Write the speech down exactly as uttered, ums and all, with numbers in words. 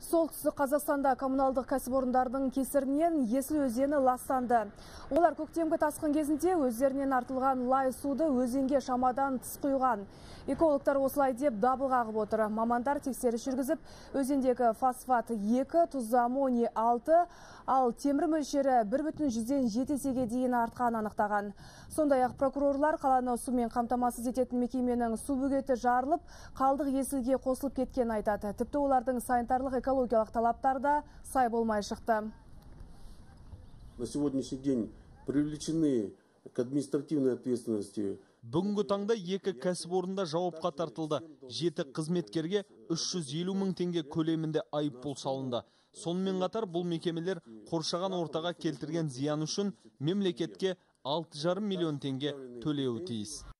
Солтүстік Қазақстанда коммуналдық кәсіпорындардың кесірінен Есіл өзені ластанды. Олар көктемгі тасқын кезінде өздерінен артылған лай суды өзенге шамадан тыс құйған. Экологтар осылай деп дабыл қағып отыр. Мамандар тексеріс жүргізіп, өзендегі фосфат екі, тұз аммоний алты, ал темір мөлшері бір бүтін жүзден жеті есеге дейін артқан анықтаған. Сондай-ақ прокурорлар қаланы сумен қамтамасыз ететін мекеменің су бөгеті жарылып, қалдық Есілге қосылып кеткен айтады. Тіпті олардың санитарлық экологиялық талаптарда сай болмай шықты. На сегодняшний день привлечены к административной ответственности. Бүгінгі таңда екі кәсіпорында жауапқа тартылды. Жеті қызметкерге үш жүз елу мың теңге көлемінде айыппұл салынды. Сонымен қатар бұл мекемелер қоршаған ортаға келтірген зиян үшін мемлекетке алты жарым миллион теңге төлеуі тиіс.